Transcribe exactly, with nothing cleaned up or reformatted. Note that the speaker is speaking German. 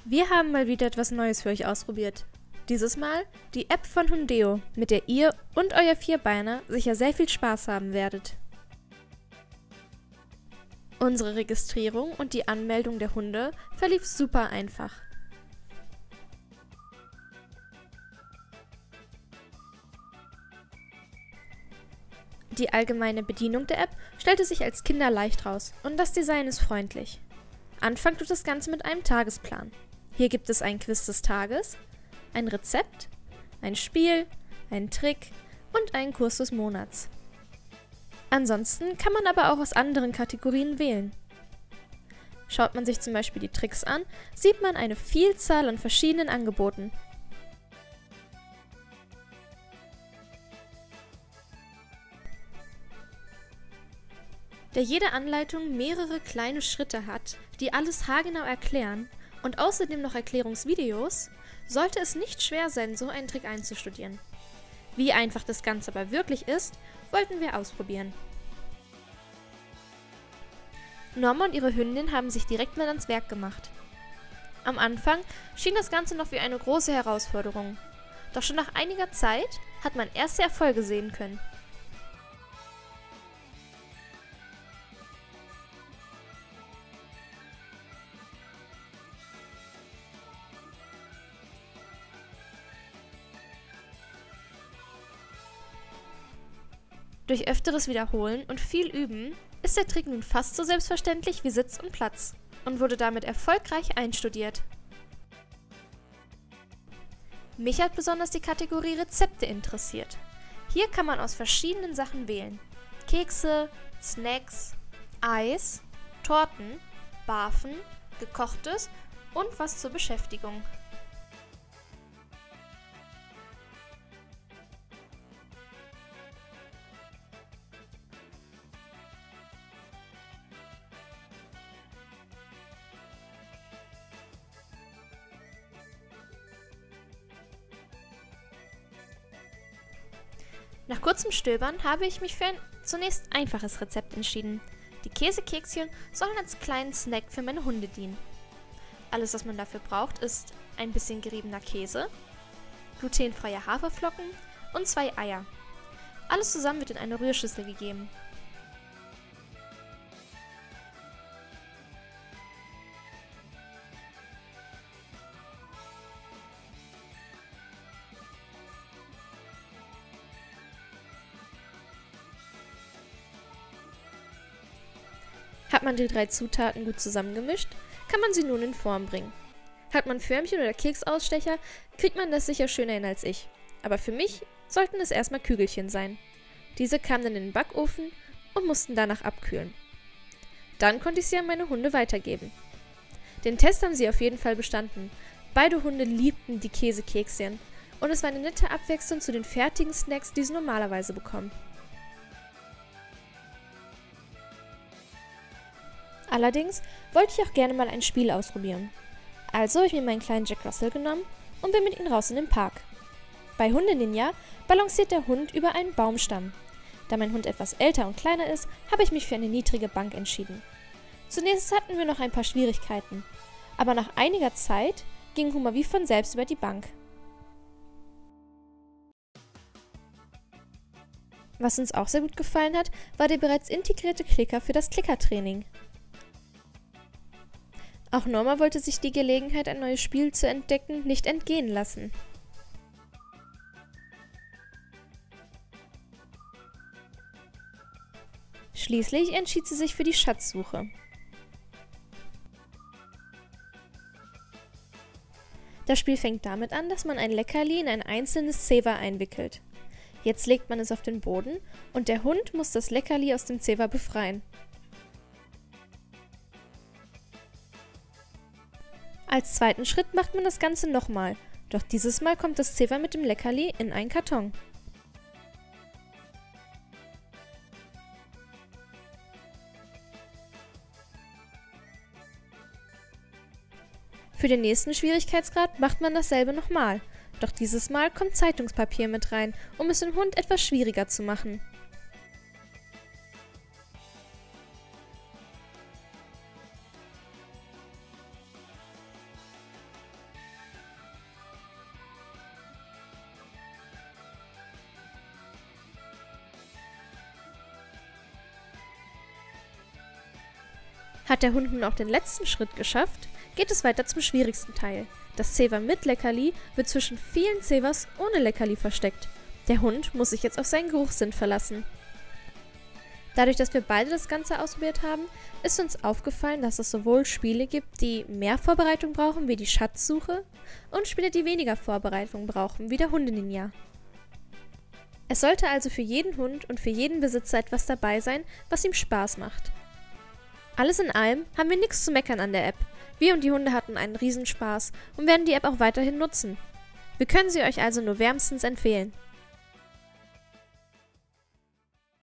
Wir haben mal wieder etwas Neues für euch ausprobiert. Dieses Mal die App von Hundeo, mit der ihr und euer Vierbeiner sicher sehr viel Spaß haben werdet. Unsere Registrierung und die Anmeldung der Hunde verlief super einfach. Die allgemeine Bedienung der App stellte sich als kinderleicht raus und das Design ist freundlich. Anfangen tut das Ganze mit einem Tagesplan. Hier gibt es ein Quiz des Tages, ein Rezept, ein Spiel, einen Trick und einen Kurs des Monats. Ansonsten kann man aber auch aus anderen Kategorien wählen. Schaut man sich zum Beispiel die Tricks an, sieht man eine Vielzahl an verschiedenen Angeboten. Da jede Anleitung mehrere kleine Schritte hat, die alles haargenau erklären und außerdem noch Erklärungsvideos, sollte es nicht schwer sein, so einen Trick einzustudieren. Wie einfach das Ganze aber wirklich ist, wollten wir ausprobieren. Norma und ihre Hündin haben sich direkt mal ans Werk gemacht. Am Anfang schien das Ganze noch wie eine große Herausforderung, doch schon nach einiger Zeit hat man erste Erfolge sehen können. Durch öfteres Wiederholen und viel Üben ist der Trick nun fast so selbstverständlich wie Sitz und Platz und wurde damit erfolgreich einstudiert. Mich hat besonders die Kategorie Rezepte interessiert. Hier kann man aus verschiedenen Sachen wählen: Kekse, Snacks, Eis, Torten, Barfen, gekochtes und was zur Beschäftigung. Nach kurzem Stöbern habe ich mich für ein zunächst einfaches Rezept entschieden. Die Käsekekschen sollen als kleinen Snack für meine Hunde dienen. Alles, was man dafür braucht, ist ein bisschen geriebener Käse, glutenfreie Haferflocken und zwei Eier. Alles zusammen wird in eine Rührschüssel gegeben. Hat man die drei Zutaten gut zusammengemischt, kann man sie nun in Form bringen. Hat man Förmchen oder Keksausstecher, kriegt man das sicher schöner hin als ich. Aber für mich sollten es erstmal Kügelchen sein. Diese kamen dann in den Backofen und mussten danach abkühlen. Dann konnte ich sie an meine Hunde weitergeben. Den Test haben sie auf jeden Fall bestanden. Beide Hunde liebten die Käsekekschen und es war eine nette Abwechslung zu den fertigen Snacks, die sie normalerweise bekommen. Allerdings wollte ich auch gerne mal ein Spiel ausprobieren. Also habe ich mir meinen kleinen Jack Russell genommen und bin mit ihm raus in den Park. Bei Hunde Ninja balanciert der Hund über einen Baumstamm. Da mein Hund etwas älter und kleiner ist, habe ich mich für eine niedrige Bank entschieden. Zunächst hatten wir noch ein paar Schwierigkeiten, aber nach einiger Zeit ging Huma wie von selbst über die Bank. Was uns auch sehr gut gefallen hat, war der bereits integrierte Klicker für das Klickertraining. Auch Norma wollte sich die Gelegenheit, ein neues Spiel zu entdecken, nicht entgehen lassen. Schließlich entschied sie sich für die Schatzsuche. Das Spiel fängt damit an, dass man ein Leckerli in ein einzelnes Zewa einwickelt. Jetzt legt man es auf den Boden und der Hund muss das Leckerli aus dem Zewa befreien. Als zweiten Schritt macht man das Ganze nochmal, doch dieses Mal kommt das Zewa mit dem Leckerli in einen Karton. Für den nächsten Schwierigkeitsgrad macht man dasselbe nochmal, doch dieses Mal kommt Zeitungspapier mit rein, um es dem Hund etwas schwieriger zu machen. Hat der Hund nun auch den letzten Schritt geschafft, geht es weiter zum schwierigsten Teil. Das Zewa mit Leckerli wird zwischen vielen Zewas ohne Leckerli versteckt. Der Hund muss sich jetzt auf seinen Geruchssinn verlassen. Dadurch, dass wir beide das Ganze ausprobiert haben, ist uns aufgefallen, dass es sowohl Spiele gibt, die mehr Vorbereitung brauchen, wie die Schatzsuche, und Spiele, die weniger Vorbereitung brauchen, wie der Hunde-Ninja. Es sollte also für jeden Hund und für jeden Besitzer etwas dabei sein, was ihm Spaß macht. Alles in allem haben wir nichts zu meckern an der App. Wir und die Hunde hatten einen Riesenspaß und werden die App auch weiterhin nutzen. Wir können sie euch also nur wärmstens empfehlen.